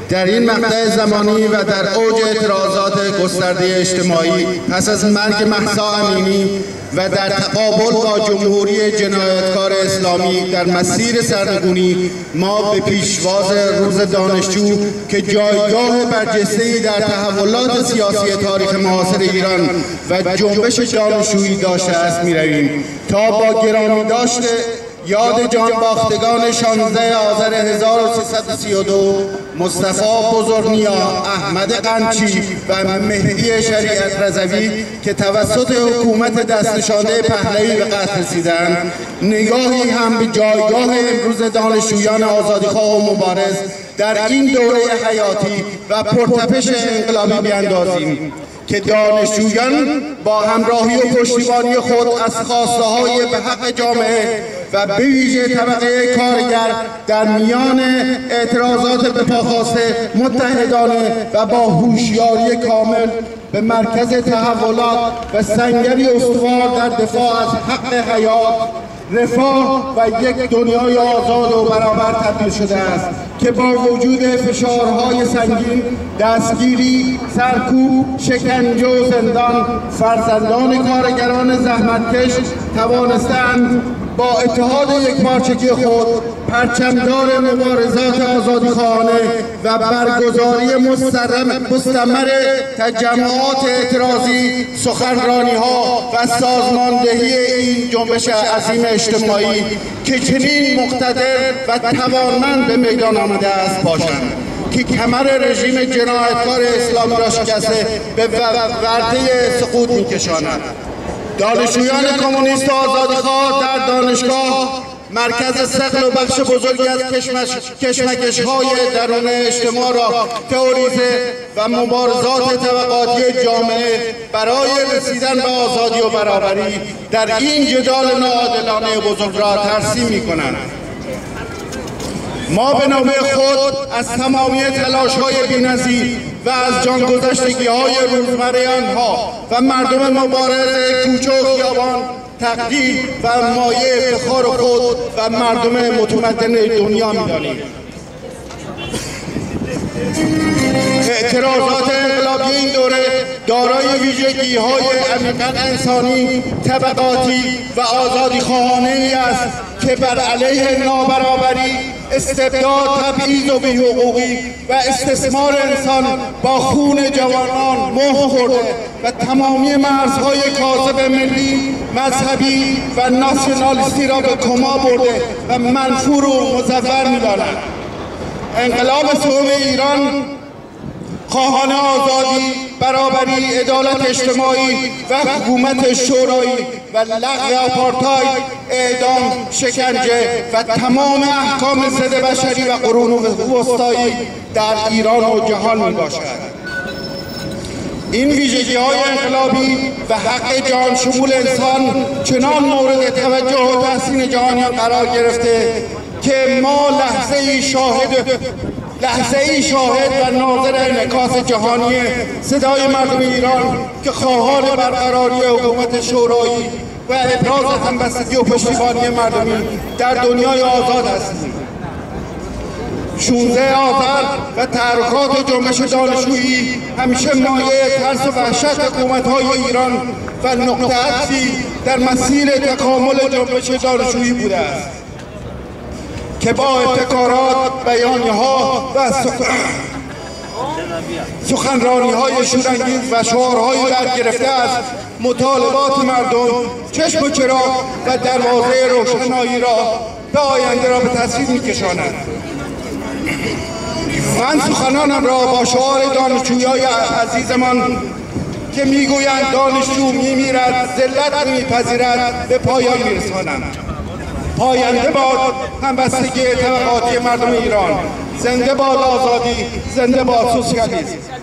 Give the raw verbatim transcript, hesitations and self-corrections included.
در این مقطع زمانی و در اوج اعتراضات گسترده اجتماعی پس از مرگ مهسا امینی و در تقابل با جمهوری جنایتکار اسلامی در مسیر سرنگونی، ما به پیشواز روز دانشجو که جایگاه برجسته‌ای در تحولات سیاسی تاریخ معاصر ایران و جنبش دانشجویی داشته است می‌رویم تا با گرامی داشته یاد جانباختگان شانزده آذر هزار و سیصد و سی و دو مصطفی بزرگنیا، احمد قنچی و مهدی شریعت رضوی که توسط حکومت دستنشانده پهلوی به قتل رسیدند، نگاهی هم به جایگاه امروز دانشجویان آزادیخواه و مبارز در این دوره حیاتی و پرتپش انقلابی بیندازیم که دانشجویان با همراهی و پشتیبانی خود از خواسته‌های به حق جامعه و به ویژه طبقه کارگر در میان اعتراضات به پا خواسته متحدانه و با هوشیاری کامل به مرکز تحولات و سنگری استوار در دفاع از حق حیات، رفاه و یک دنیای آزاد و برابر تبدیل شده است که با وجود فشارهای سنگین، دستگیری، سرکوب، شکنجه و زندان، فرزندان کارگران زحمتکش توانستند با اتحاد یکپارچگی خود پرچمدار مبارزات آزادیخواهانه و برگزاری مستمر تجمعات اعتراضی، سخنرانی‌ها و سازماندهی این جنبش عظیم اجتماعی که چنین مقتدر و توانمند به میدان آمده است باشند که کمر رژیم جنایتکار اسلامی را شکسته به ورطه سقوط می‌کشاند. دانشجویان کمونیست و آزادیخواه در دانشگاه مرکز ثقل و بخش بزرگی از کشمکش‌های درون اجتماع را تئوریزه و مبارزات طبقاتی جامعه برای رسیدن به آزادی و برابری در این جدال ناعادلانه بزرگ را ترسیم می‌کنند. ما به نوبه خود از تمامی تلاش‌های بی‌نظیر و از جانگذشتگی‌های روزمره آنها و مردم مبارز کوچه و خیابان تقدیر و مایه افتخار خود و مردم متمدن دنیا می‌دانیم. اعتراضات انقلابی این دوره دارای ویژگی‌های عمیقاً انسانی، طبقاتی و آزادیخواهانه‌ای است که بر علیه نابرابری، استبداد، تبعیض و بی‌حقوقی و استثمار انسان با خون جوانان مهر خورده و تمامی مرزهای کاذب ملی، مذهبی و ناسیونالیستی را به کما برده و منفور و مزور می‌داند. انقلاب سوم ایران خواهان آزادی، برابری، عدالت اجتماعی و حکومت شورایی و لغو آپارتاید، اعدام، شکنجه و تمام احکام ضد بشری و قرون وسطایی در ایران و جهان می باشد. این ویژگی‌های انقلابی و حق جان شمول انسان چنان مورد توجه و تحسین جهانیان قرار گرفته که ما لحظه ای شاهد لحظه ای شاهد و ناظر انعکاس جهانی صدای مردم ایران که خواهان برقراری حکومت شورایی و ابراز همبستگی و پشتیبانی مردمی در دنیای آزاد هستیم. شانزده آذر و تحرکات جنبش دانشجویی همیشه مایه ترس و وحشت حکومت‌های ایران و نقطه عطفی در مسیر تکامل جنبش دانشجویی بوده است که با ابتکارات، بیانیه‌ها و سخنرانی‌های شورانگیز و شعارهای برگرفته از مطالبات مردم چشم و چراغ و دروازه روشنایی را به آینده را به تصویر می‌کشاند. من سخنانم را با شعار دانشجویان عزیزمان که میگویند دانشجو میمیرد، ذلت نمیپذیرد به پایان میرسانم. پاینده باد همبستگی طبقاتی مردم ایران، زنده باد آزادی، زنده باد سوسیالیسم.